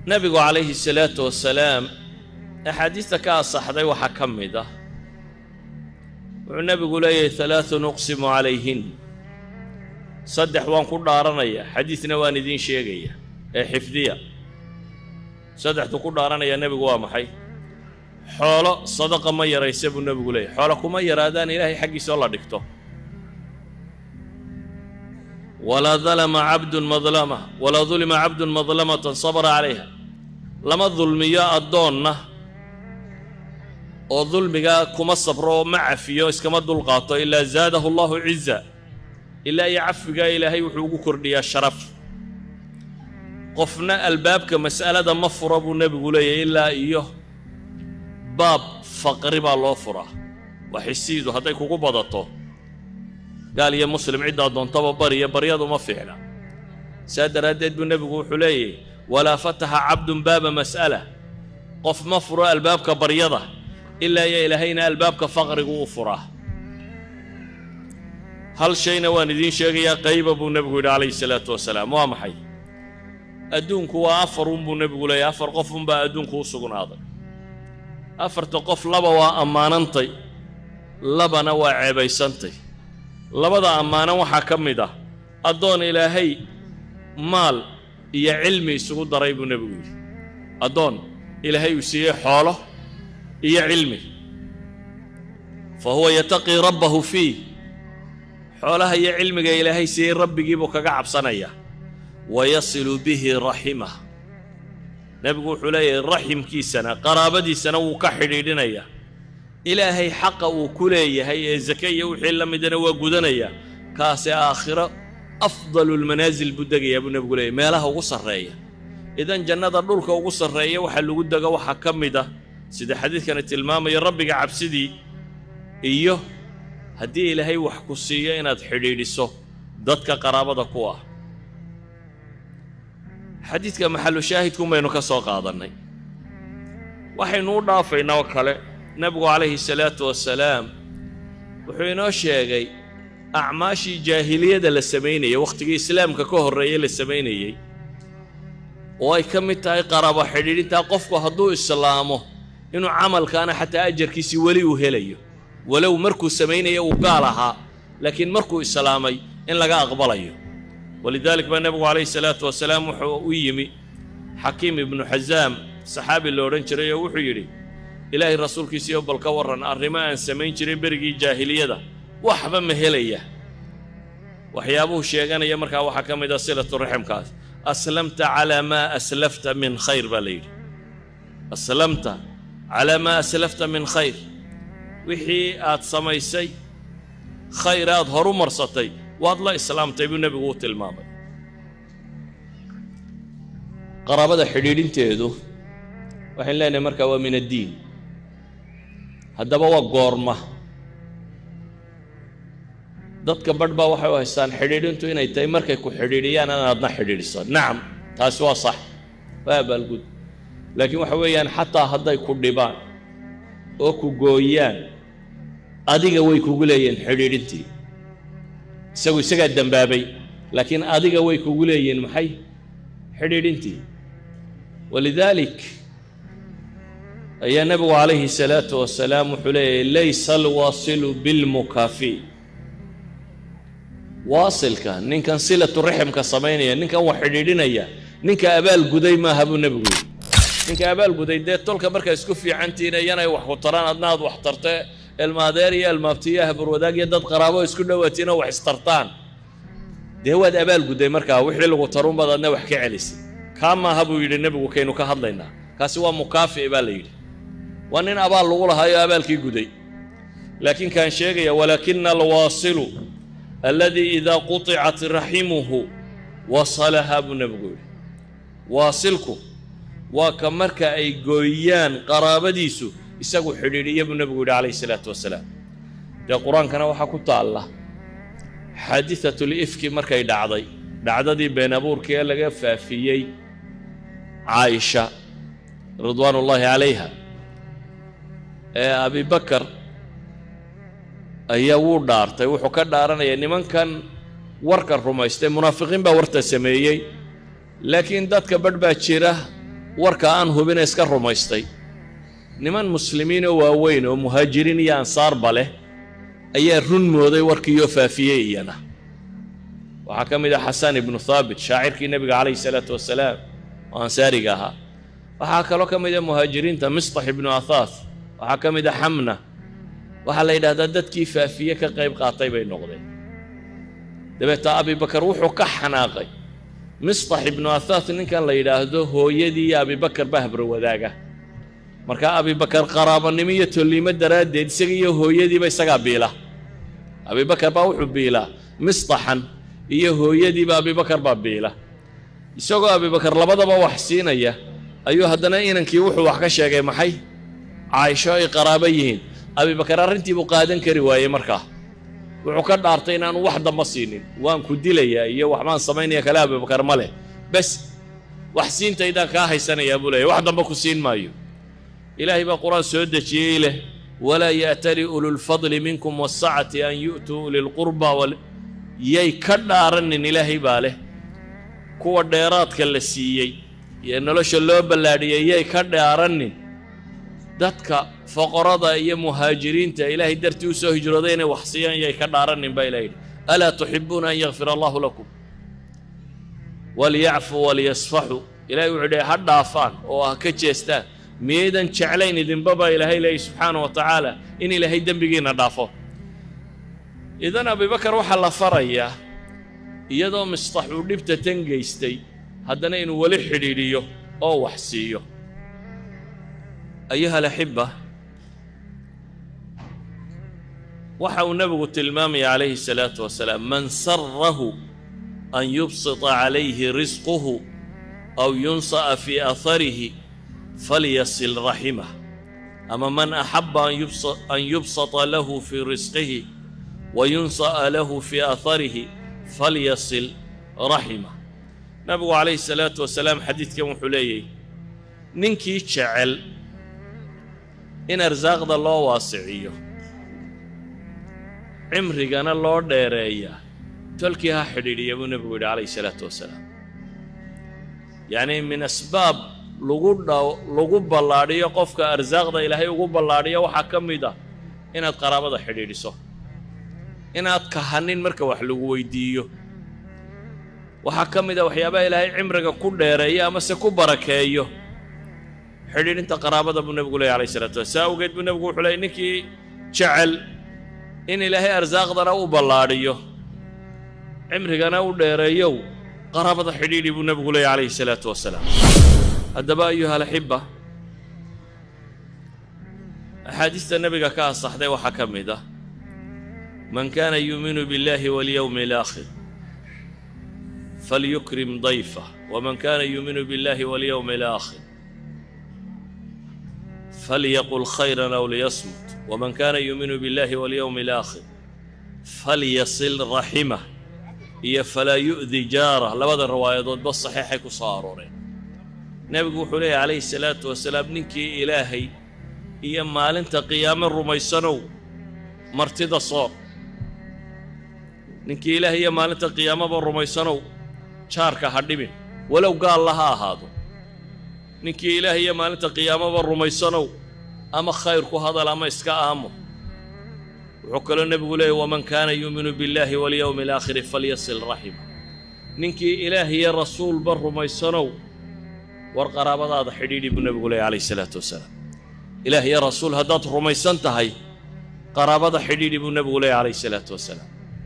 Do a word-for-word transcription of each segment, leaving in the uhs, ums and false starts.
نبي عليه الصلاة والسلام أحاديث كا صحدي وحكمده والنبي يقول لي ثلاث نقسم عليهن صدح وان كل دارنيا حديثنا واندين شيغيا حفظيا صدح كل دارنيا النبي قوام حي حول صدقة ما يريسب النبي يقول لي حولكم ما يرادان إلهي حقي سؤال الله دكتور ولا ظلم عبد مظلمة ولا ظلم عبد مظلمة صبر عليها لما الظلمية الدونة وظلمك كما الصبر مع فيه اسكما الدلقاط إلا زاده الله عزا إلا يعفق إلهي وحقوق كردية الشرف قفنا الباب كمسألة مفر أبو النبي قولي إلا إيوه باب فقرب الله فرة وحسيده هذا يكون قبضته قال يا مسلم عدة دون طب بريا برياض وما فعلا سادر ردد بالنبي وحليه ولا فتح عبد باب مسألة قف مفر الباب كبريضة إلا يا إلهينا الباب كفقر وفرة هل شيء نواندين شيء قيب أبو النبي عليه الصلاة والسلام وامحي أدونك وأفر أبو النبي يا أفر قف بأدونك وسقون هذا أفر تقف لبا وأماننتي لبنا وعبيسنتي لبدا أمانة وحكمده أدون إلهي مال يا علمي سقود ضريب النبي أدون إلهي يسيء حاله يا علمي فهو يتقي ربه فيه حولها يا علمي إلهي سيء ربي يجيبك قعب صنية ويصل به رحمه نبي حلي الرحم كي سنة قرابدي سنة وكحريدنيا إلهي حق وكلية هي زكية وحلا مدنا وجودنيا كاس آخرة أفضل المنازل بدقية أبو النبي قولي ما لها وقصر رأيه إذن جنة الدولك وقصر رأيه وحلو قدقة وحكم ده سيد حديث كانت الماما يا ربي قعب سيدي إيوه هدي إلهي وحكوسية إن تحريري سو ضدك قرابة قوة حديث كمحل شاهدكم بينك سوق هذا وحي نور نافينا وكله نبي عليه الصلاة والسلام وحينو شيغي أعماشي جاهلية للسمينية وقت الإسلام ككهر رأي للسمينية واي كم تاي قرابة حديدين تاقفكو هدو إسلامه إنه عمل كان حتى أجر كيسي ولي وهليه ولو مركو السمينية وقالها لكن مركو إسلامي إن لقى أقبليه ولذلك ما النبي عليه الصلاة والسلام ويمي حكيم بن حزام صحابي اللي ورنشريه وحيري إلهي الرسول كيسي يوبل كورن الرماء سمين جري برقي جاهلية ده وحبا مهلية وحيابوه الشيغان يمركا وحكم إذا صلة الرحم كاس أسلمت على ما أسلفت من خير بليل أسلمت على ما أسلفت من خير وحي آت سميسي خيرات هرو مرسطي والله إسلام تيبو النبي قوت الماضي قرابة حديدين تيدو وحين لنا مركا ومن الدين هذا هو قرمة ضدك بدبا وحي وهسان حديدين تو إني تي مركا يكون حديديان أنا أدنى حديد الصاد نعم تاسوا صح فابل قد لكن وحويان حتى هذا يكون دبان أوكو قويان أديك ويكو قليين حديدين تي سوي سقى الدنبابي لكن أديك ويكو قليين محي حديدين تي ولذلك يا نبي عليه الصلاة والسلام حلي ليس الواصل بالمكافي واصل كان نين كان صلة الرحم كصمينية نين كان وحديدينيا نين كأبال قدي ما هبو النبي نين كأبال قدي ده تلك بركة يسكفي عنتي نيانا وحطران أدناد وحطرته الماديريا المبتية بروداق يدد قرابة يسكنوا واتينا وحسترتان ده هو أبال قدي مركا وحيل وطرون بدنا وحكي عليسي كما هبو يلي النبي وكينو كهضلينا كاسوا مكافئ بالي وأنين أبال الله هاي أبال كي قدي لكن كان شيء ولكن الواصل الذي إذا قطعت رحمه وصلها ابن نبي واصلكم وكمرك أي قويان قرابديسو يسقوا حريرية ابن نبي عليه الصلاة والسلام ده القرآن كان وحكوت الله حادثة الإفك مركا يدعضي دعضي بين أبور كي لقى فافيي عائشة رضوان الله عليها أبي بكر أي ودار تيوح كدارنا يعني من كان ورك الرمايست منافقين بورت سميي لكن دتك بدبا جيره warka aan hubina iska rumaystay niman muslimiin oo waaweyn oo muhaajiriin iyo ansaarba leh ayaa run mooday warkiiyo faafiyey iyana waxaa ka mid ah xasan ibnu thaabit shaacirkii nabiga calayhi salaatu wasalaam oo ansaariga ahaa waxaa kaloo ka mid ah muhaajiriinta mistax ibnu athaath waxaa ka mid ah xamna waxaa la yidhahdaa dadkii faafiye ka qayb qaatay bay noqdeen dabeeta abibakar wuxuu ka xanaaqay mistax ibnu athaath ninkan la yidhaahdo hooyadii iyo abibakar baa habro wadaaga markaa abibakar qaraabanimo iyo tolliimo daraaddeed isaga iyo hooyadiiba isagaa biila abibakar baa wuxuu biilaa mistaxan iyo hooyadiiba abibakar baa biila isagoo abibakar labadaba wax siinaya ayuu haddana inankii wuxuu wax ka sheegay maxay caaisho ay qaraabo yihiin abibakar arrintii buu qaadan kari waayey markaa wuxuu ka dhaartay inaanu wax damba siinin waan ku dilayaa iyo wax baan samaynaya kale abibakar ma leh bas wax siintaydaan kaa haysanayaa buu leeyahy wax damba ku siin maayo ilaahay baa qur'aan soo dejiyey leh walaa ya'tali ululfadli minkum waasacati an yu'tuu ulilqurba yay ka dhaaranin ilaahay baa leh kuwa dheeraadka la siiyey iyo nolosha loo ballaadhiyey yay ka dhaaranin dadka foqorada iyo muhaajiriinta ilaahay dartii u soo hijrooday inay wax siiyaan yay ka dhaaranin baa ilaahay alaa tuxibuuna an yakfira allahu lakum waliyacfuu waliyasfaxuu ilaahay wuxuu dhahay ha dhaafaan oo ha ka jeestaan miyaydan jeclayn idinba baa ilaahay leeyahy subxaana wa tacaala in ilaahay dembigiinna dhaafo idan abibakar waxaa la farayaa iyadoo mistax uu dhibta tan gaystay haddana inuu weli xidhiidhiyo oo wax siiyo ayuha alaxiba waxa uu nebigu tilmaamaya calayhi salaatu wasalaam man sarahu an yubsita calayhi risquhu aw yunsa'a fii atharihi فليصل رحمه أما من أحب أن يبسط له في رزقه وينصأ له في أثره فليصل رحمه نبي عليه الصلاة والسلام حديث كم حليي ننكي شعل إن أرزاق الله واسعيه عمري كان الله ديريا تلكيها حديدي يا نبي عليه الصلاة والسلام يعني من أسباب lagu ballaadhiyo qofka arsaaqda ilaahay ugu ballaadhiyo waxaa ka mid ah inaad qaraabada xidhiidhiso inaad kahanin marka wax lagu weydiiyo waxaa ka mid ah waxyaabaha ilaahay cimriga ku dheereeyo amase ku barakeeyo xidhiidhinta qaraabada buu nebigu leeyahy calayhi salaatu wasalaam saa awgeed buu nebigu wuxuu leeyay ninkii jecel in ilaahay arsaaqdana u ballaadhiyo cimrigana u dheereeyow qaraabada xidhiidhi buu nebigu leeyahy calayhi salaatu wasalaam haddaba ayuha alaxiba axaadiista nebiga ka asaxday waxaa ka mid ah man kaana yuuminu biاllahi walyowmi alaakhir falyukrim dayfah waman kaana yuuminu biاllahi walyowmi alaakhir falyaqul khayran aw liyasmut waman kaana yuuminu biاllahi walyowmi alaakhir falyasil raximah iyo falaa yu'di jaarah labada riwaayadoodba saxiixay ku soo arooreen nebigu wuxuu leeyahy calayhi salaatu wasalaam ninkii ilaahay iyo maalinta qiyaame rumaysanow martida soor ninkii ilaahay iyo maalinta qiyaamaba rumaysanow jaarka ha dhibin walow gaalla ha ahaado ninkii ilaahay iyo maalinta qiyaamaba rumaysanow ama khayr ku hadal ama iska aamo wuxuu kaloo nebigu leeyahy waman kaana yuuminu biاllahi walyowmi alaakhiri falyasil raxima ninkii ilaahay iyo rasuulba rumaysanow war qaraabadaada xidhiidhi buu nebigu leeyahy calayhi salaatu wasalaam ilaah iyo rasuul haddaad rumaysan tahay qaraabada xidhiidhi buu nebigu leeyahy calayhi salaatu wasalaam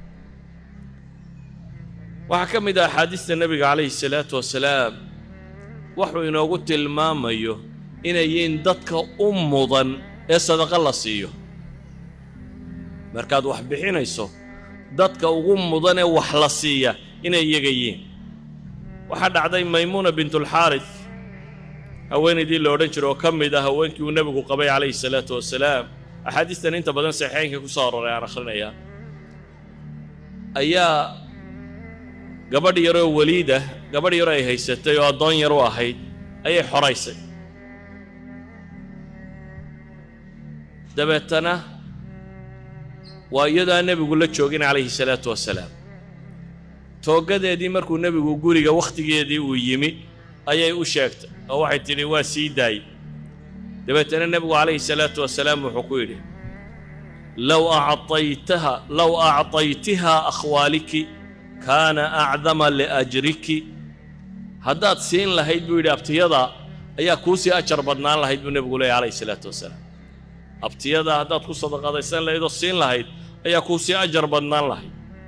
waxaa ka mid ah axaadiista nebiga calayhi salaatu wasalaam wuxuu inoogu tilmaamayo inay yihiin dadka u mudan ee sadaqa la siiyo markaad wax bixinayso dadka ugu mudan ee wax la siiya inay iyaga yihiin waxaa dhacday maymuuna bintulxaaris haweenaydii la odhan jiro oo ka mid ah haweenkii uu nebigu qabay calayhi salaatu wasalaam axaadiistan inta badan saxiixaynka ku soo arooray aan akhrinayaa ayaa gabadh yaroo weliida gabadh yaroo ay haysatay oo addoon yar u ahayd ayay xoraysay dabeetana waa iyadaa nebigu la joogin calayhi salaatu wasalaam toogadeedii markuu nebigu guriga wakhtigeedii uu yimi ayay u sheegtay oo waxay tidhi waa sii daayey dabeetana nebigu calayhi salaatu wasalaam wuxuu ku yidhi low acطaytaha low acطaytiha akhwaaliki kaana acdama liajriki haddaad siin lahayd buu yidhi abtiyada ayaa kuu sii ajar badnaan lahayd buu nebigu leeyahy calayhi salaatu wasalaam abtiyada haddaad ku sadaqadaysan lahayd oo siin lahayd ayaa kuu sii ajar badnaan lahayd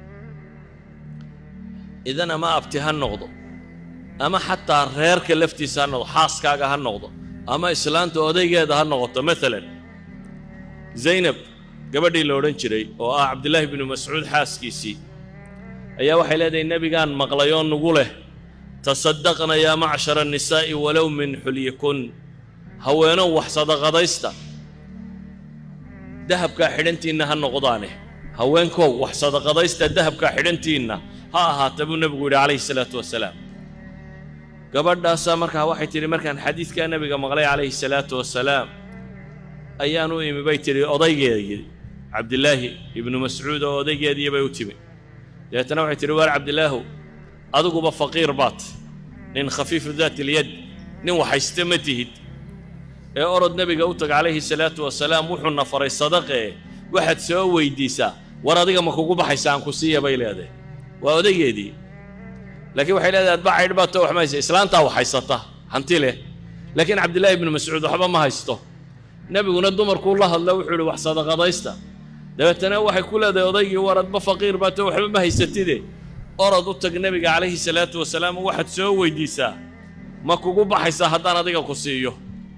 idan ama abti ha noqdo ama xataa reerka laftiisa ha noqdo xaaskaaga ha noqdo ama islaanta odaygeeda ha noqoto maalan zaynab gabadhii la odhan jiray oo ah cabdillaahi binu mascuud xaaskiisii ayaa waxay leedahay nebigaan maqlay oo nugu leh tasaddaqna yaa macshara annisaa'i walow min xulyikun haweenow wax sadaqadaysta dahabkaa xidhantiinna ha noqdaane haweenkow wax sadaqadaysta dahabkaa xidhantiinna ha ahaata buu nebigu yidhi calayhi salaatu wasalaam gabadhaasaa markaa waxay tidhi markaan xadiidkaa nebiga maqlay calayhi salaatu wasalaam ayaan u imi bay tidhi odaygeedii cabdillaahi ibnu mascuud oo odaygeedii bay u timi dabeetana waxay tidhi waar cabdillaahu adiguba faqiir baad nin khafiifu daati ilyad nin waxayste ma tihid ee orod nebiga u tag calayhi salaatu wasalaam wuxuuna faray sadaqee waxaad soo weydiisaa war adiga ma kugu baxaysa aan ku siiya bay leedahay waa odaygeedii laakiin waxay leedahay adba caydh baad too wax ma haysa islaantaa wax haysata hanti leh laakiin cabdillaahi ibnu mascuud waxba ma haysto nebiguna dumarkuu la hadla wuxuu yidhi wax sadaqadaysta dabeetana waxay ku leedahay odaygii war adba faqiir baad too waxba ma haysatide orod u tag nebiga calayhi salaatu wasalaam waxaad soo weydiisaa ma kugu baxaysaa haddaan adiga ku siiyo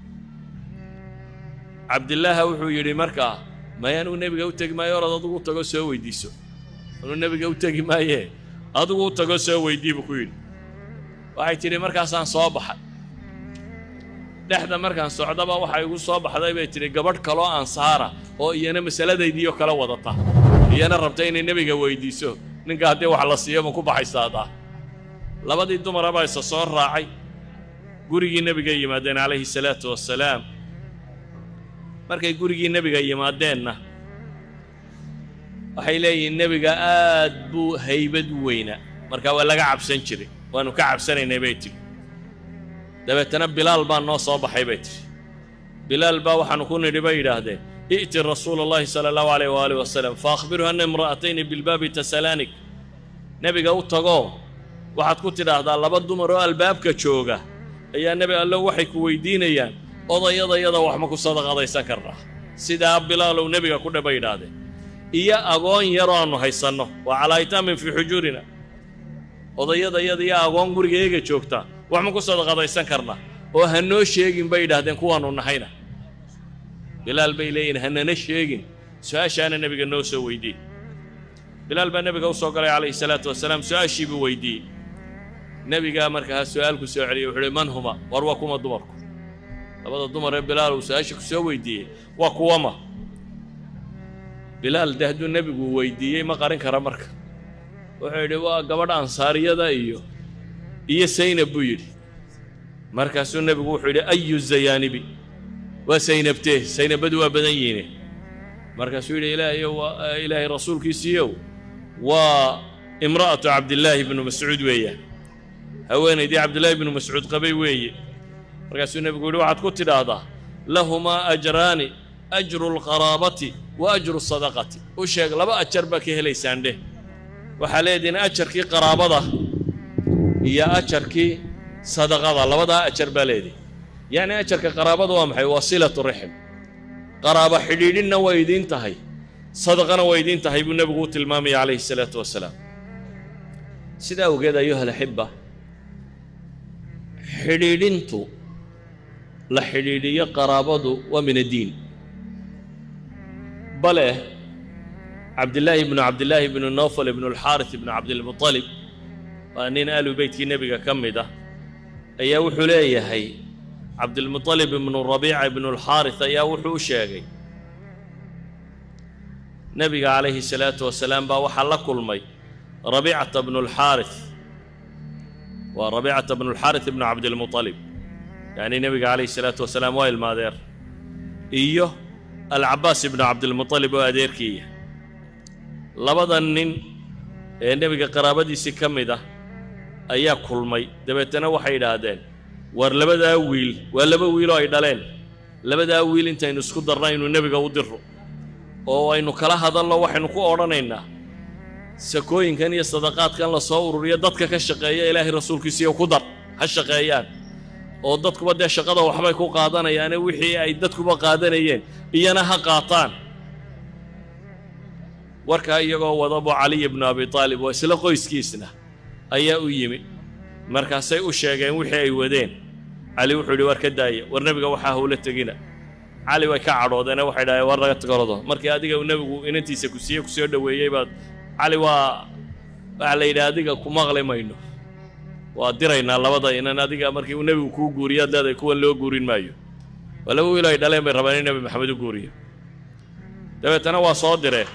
cabdillaaha wuxuu yidhi markaa maya anugu nebiga u tegi maayo orod adigu u tago soo weydiiso anuu nebiga u tegi maayee adigu u tago soo weydii buu ku yidhi waxay tidhi markaasaan soo baxay dhexda markaan socdaba waxay igu soo baxday bay tidhi gabadh kaloo ansaara oo iyana masaladaydiioo kala wadata iyana rabta inay nebiga weydiiso ninka haddii wax la siiyo ma ku baxaysaadaa labadii dumarabaa isa soo raacay gurigii nebiga yimaadeen calayhi salaatu wasalaam markay gurigii nebiga yimaadeenna waxay leeyihiin nebiga aad buu haybad u weynaa markaa waa laga cabsan jiray waannu ka cabsanaynay bay tidhi dabeetana bilaal baa noo soo baxay bay tidhi bilaal baa waxaannu ku nidhi bay yidhaahdeen i'ti rasuula allahi sala allahu calayh waaalih wasalam fa akhbirhu anna imra'atayni bilbaabi tasalaanik nebiga u tagoo waxaad ku tidhaahdaa laba dumar oo albaabka jooga ayaa nebi allow waxay ku weydiinayaan odayadayada wax ma ku sadaqadaysan karnaa sidaa bilaalow nebiga ku dhaba yidhaahdeen iyo agoon yaroo aannu haysanno waa calaa itaamin fii xujuurina odayadayada iyo agoon gurigayaga joogtaa wax ma ku sadaqadaysan karnaa oo ha noo sheegin bay yidhaahdeen kuwaannu nahayna bilaal bay leeyihin hanana sheegin su-aashaana nebiga noo soo weydiiyey bilaal baa nebiga u soo galay calayhi salaatu wasalaam su-aashii buu weydiiyey nebigaa markaa su-aalku soo celiyey wuxuu uhi man huma war waa kuma dumarku labada dumar ee bilaal uu su-aashii ku soo weydiiyey waa kuwama bilaal de hadduu nebigu weydiiyey ma qarin kara marka wuxuu yidhi waa gabadh ansaariyada iyo iyo saynab buu yidhi markaasuu nebigu wuxuu yidhi ayu zayaanibi waa saynabtee saynabadu waa badan yihiine markaasuu yidhi ilaahayo waa ilaahay rasuulkiisiiyow waa imra'atu cabdillaahi ibnu mascuud weeyaan haweenaydii cabdillaahi ibnu mascuud qabay weeye markaasuu nebigu yidhi waxaad ku tidhaahdaa lahumaa ajraani ajru alqaraabati wa ajru sadaqati u sheeg laba ajar baa ka helaysaan dheh waxaa leedihin ajarkii qaraabada iyo ajarkii sadaqada labadaa ajar baa leedihi yacni ajarka qaraabada waa maxay waa silatu rixim qaraabo xidhiidhinna way idiin tahay sadaqana way idiin tahay buu nebigu u tilmaamaya calayhi salaatu wasalaam sidaa awgeed ayuha alaxibba xidhiidhintu la xidhiidhiyo qaraabadu waa min addiin bale cabdillaahi ibnu cabdillaahi ibnu nawfal ibnu alxaaris ibnu cabdilmutalib waa nin aalu beytkii nebiga ka mid ah ayaa wuxuu leeyahay cabdilmutalib ibnu rabiica ibnu alxaaris ayaa wuxuu u sheegay nebiga calayhi salaatu wasalaam baa waxaa la kulmay rabiicata bnu alxaaris waa rabiicata bnu alxaaris ibnu cabdilmutalib yacni nebiga calayhi salaatu wasalaam waa ilmaadeer iyo alcabaas ibnu cabdilmutalib oo adeerkiiya labada nin ee nebiga qaraabadiisii ka mid ah ayaa kulmay dabeetana waxay yidhaahdeen war labadaa wiil waa laba wiil oo ay dhaleen labadaa wiil intaynu isku darnaa inuu nebiga u diro oo aynu kala hadalno waxaynu ku odhanaynaa sakooyinkan iyo sadaqaadkan la soo ururiyo dadka ka shaqeeya ilaahay rasuulkiisa ku dar ha shaqeeyaan oo dadkuba dee shaqada waxbay ku qaadanayaane wixii ay dadkuba qaadanayeen iyana ha qaataan warkaa iyagoo wadabo cali ibnu abi taalib waa isla qoyskiisna ayaa u yimi markaasay u sheegeen wixii ay wadeen cali wuxuu yidhi war ka daaya war nebiga waxaa hawla tegina cali way ka cadhoodeen waxay dhaaheen war laga tagarado markii adiga uu nebigu inantiisa ku siiye ku soo dhoweeyey baad cali waa waxa la yidhi adiga ku maqli mayno waa diraynaa labada inan adiga markii uu nebigu kuu guuriyaad leedahay kuwan loo guurin maayo waa laba wiil ay dhaleen bay rabaan in nebi maxamed u guuriyo dabeetana waa soo direen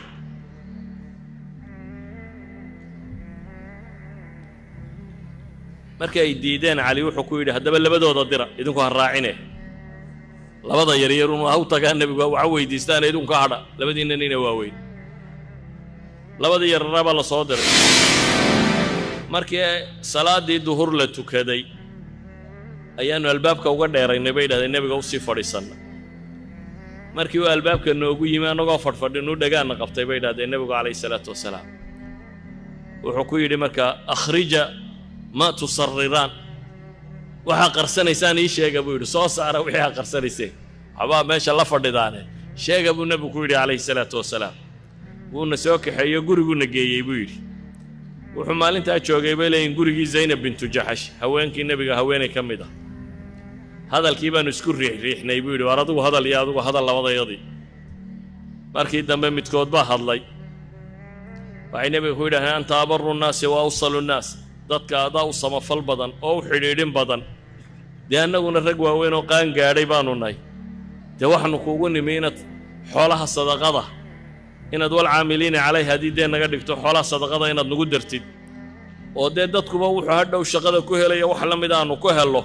markii ay diideen cali wuxuu ku yidhi haddaba labadooda dira idinku ha raacine labada yaryarun ha u tagaan nebigu waxa weydiistaan idinku hadha labadiinna nina waaweyn labadii yararaba la soo diray markii salaadii duhur la tukaday ayaanu albaabka uga dheeraynay bay yidhahdeen nebiga u sii fadhiisanna markii uu albaabka noogu yimi annagoo fadhfadhinuu dhagaanna qabtay bay yidhahdeen nebigu calayhi salaatu wasalaam wuxuu ku yidhi marka akhrija ma tusarriraan waxaa qarsanaysaan ii sheega buu yidhi soo saara wixii aa qarsanayseen waxbaa meesha la fadhidaane sheega buu nebigu ku yidhi calayhi salaatu wasalaam wuuna soo kaxeeyo guriguuna geeyey buu yidhi wuxuu maalintaa joogay bay leeyihin gurigii zaynab bintu jaxash haweenkii nebiga haweenay ka mid ah hadalkii baanu isku riixriixnay buu yidhi war adigu hadal iyo adigu hadal labadayadii markii dambe midkood baa hadlay waxay nebiga ku yidhahdeen anta abaru nnaasi wa awsalu nnaas dadka adaa u samafal badan oo u xidhiidhin badan dee annaguna rag waaweyn oo qaan gaadhay baanu nahay dee waxaanu kuugu nimi inaad xoolaha sadaqada inaad walcaamiliina calayha haddii dee naga dhigto xoolaha sadaqada inaad nagu dartid oo dee dadkuba wuxuu hadhow shaqada ku helaya wax la mid aanu ku hello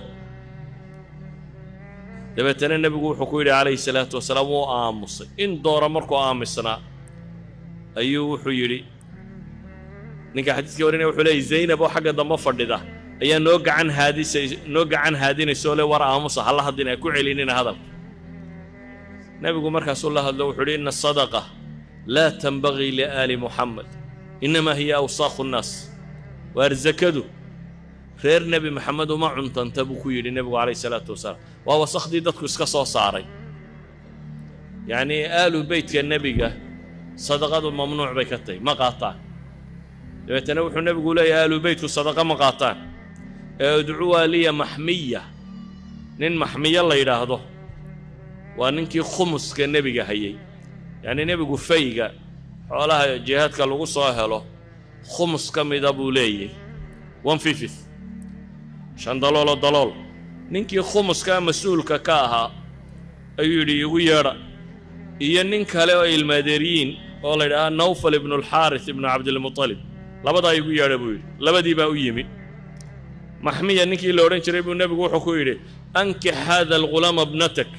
dabeetana nebigu wuxuu ku yidhi calayhi salaatu wasalaam wuu aamusay in doora markuu aamusnaa ayuu wuxuu yidhi ninka xadiiska warinaya wuxuu leeyahy zaynab oo xagga dambe fadhida ayaa noo gacan haadisay noo gacan haadinaysoo le war aamusa halla hadina ku celinina hadalka nebigu markaasuu la hadlo wuxuu yidhi ina asadaqa laa tanbagii liaali muxamed innamaa hiya awsaakhu nnaas waar zakadu reer nebi maxamed uma cuntanta buu ku yidhi nebigu calayhi salaatu wasalaam waa wasakhdii dadku iska soo saaray yacnii aalu beytka nebiga sadaqadu mamnuuc bay ka tahay ma qaataan dabeetana wuxuu nebigu leeyahay aalu beytku sadaqa ma qaataan ee udcuwaa liya maxmiya nin maxmiyo la yidhaahdo waa ninkii khumuska nebiga hayay yacnii nebigu fayga xoolaha jihaadka lagu soo helo khumus ka mida buu leeyahy one fifth shan dalooloo dalool ninkii khumuskaa mas-uulka ka ahaa ayuu yidhi igu yeedha iyo nin kale oo ilmaadeeriyiin oo la yidhahaa nawfal ibnu alxaaris ibnu cabdilmutalib labadaa igu yeedha buu yidhi labadii baa u yimi maxmiya ninkii la odhan jiray buu nebigu wuxuu ku yidhi ankix haada algulaama bnatak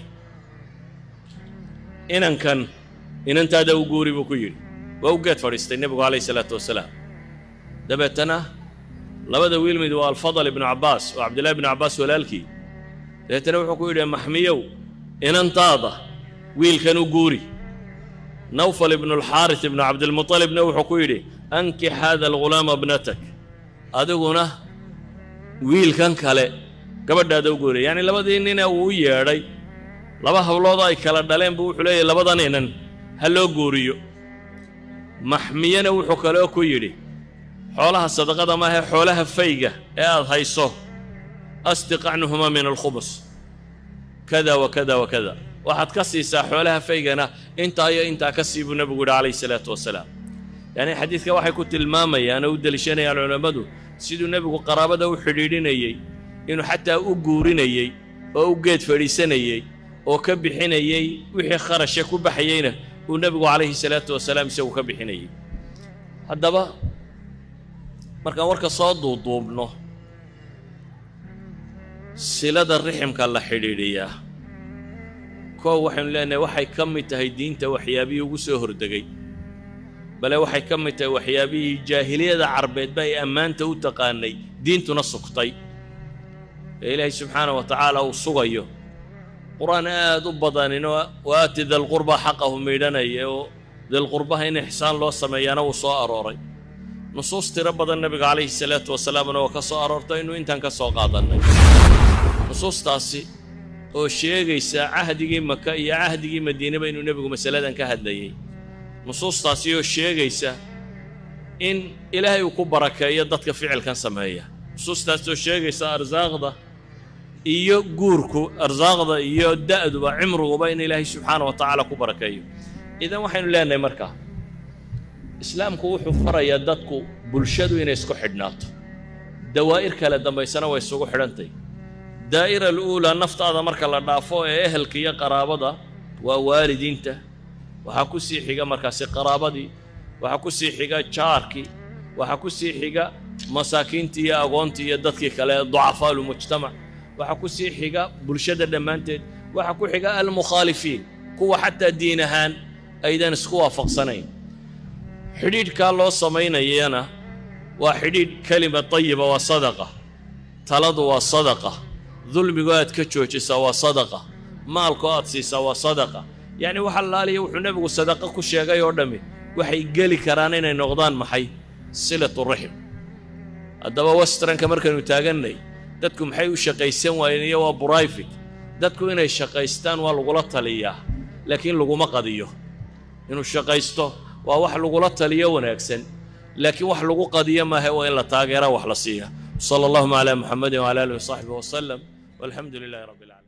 inankan inantaada u guuri buu ku yidhi waa u geed fadhiistay nebigu calayhi salaatu wasalaam dabeetana labada wiil mid waa alfadal ibnu cabbaas oo cabdillahi ibnu cabbaas walaalkii dabeetana wuxuu ku yidhi maxmiyow inantaada wiilkan u guuri nawfal ibnu alxaaris ibnu cabdilmutalibna wuxuu ku yidhi ankix haada algulaama bnatak adiguna wiilkan kale gabadhaada u guuri yacni labadii nina uu u yeedhay laba hawlood ay kala dhaleen buu wuxuu leeyahy labadan inan ha loo guuriyo maxmiyana wuxuu kaloo ku yidhi xoolaha sadaqada maahae xoolaha fayga ee aad hayso asdiqacnuhumaa min alkhumus kada wa kada wa kada waxaad ka siisaa xoolaha faygana intaa iyo intaa ka sii buu nebigu yidhi calayhi salaatu wasalaam yacnii xadiidka waxay ku tilmaamayaan oo u deliishanayaan culammadu siduu nebigu qaraabada u xidhiidhinayey inuu xataa u guurinayey oo u geed fadhiisanayey oo ka bixinayey wixii kharashe ku baxayeyna uu nebigu calayhi salaatu wasalaam isagu ka bixinayey haddaba markaan warka soo duuduubno silada riximka la xidhiidhiyaa koow waxaynu leenahay waxay ka mid tahay diinta waxyaabihii ugu soo hordegay bale waxay ka mid tahay waxyaabihii jaahiliyada carbeedba ay ammaanta u taqaanay diintuna sugtay إلهي سبحانه وتعالى وصغيه قرآن آد وبضانين وآتي ذا القربى حقه ميدانا ذا القربى هين إحسان الله سميانا وصاء أروري نصوص تربض النبي عليه الصلاة والسلام وكساء أرورتا إنه إنتان كساء قادنا نصوص تاسي والشيء يسا عهدي مكة يا عهدي مدينة بين النبي ومسألة كهدي نصوص تاسي والشيء يسا إن إلهي وكبرك يدتك فعل كان سمايا نصوص تاسي والشيء يسا أرزاق ده iyo guurku arsaaqda iyo da'du ba cimrigu ba in Ilaahay subhanahu wa ta'ala ku barakeeyo idan waxaynu leenahay marka islaamku wuxuu farayaa dadku bulshadu inay isku xidhnaato dawaa'ir kala dambaysana way isugu xidhantay daa'ira al-uula naftaada marka la dhaafo ee ehelka iyo qaraabada waa waalidiinta waxa ku sii xiga markaas qaraabadii waxa ku sii xiga jaarki waxa ku sii xiga masaakiintii iyo agoontii iyo dadkii kale ducafaalu mujtamac waxa ku sii xiga bulshada dhamaanteed waxa ku xiga al mukhalifiin kuwa xataa diin ahaan aydan isku waafaqsanayn xidhiidhka loo samaynayana waa xidhiidh kalima tayiba waa sadaqa taladu waa sadaqa dulmigu aad ka joojisa waa sadaqa maalku aad siisa waa sadaqa yani waxa laaliyo wuxuu nabigu sadaqa ku sheegay oo dhami waxay gali karaan inay noqdaan maxay silatu rahim adaba wastranka markanu taaganay dadku maxay u shaqaysan waayeen iyo waa private dadku inay shaqaystaan waa lagu la taliyaa laakiin lagu ma qadiyo inuu shaqaysto waa wax lagu la taliyo wanaagsan laakiin wax lagu qadiyo ma aha waa in la taageero wax la siiyo sallallahu alayhi wa sallam wa ala alihi wa sahbihi wa sallam walhamdulillahi rabbil alamin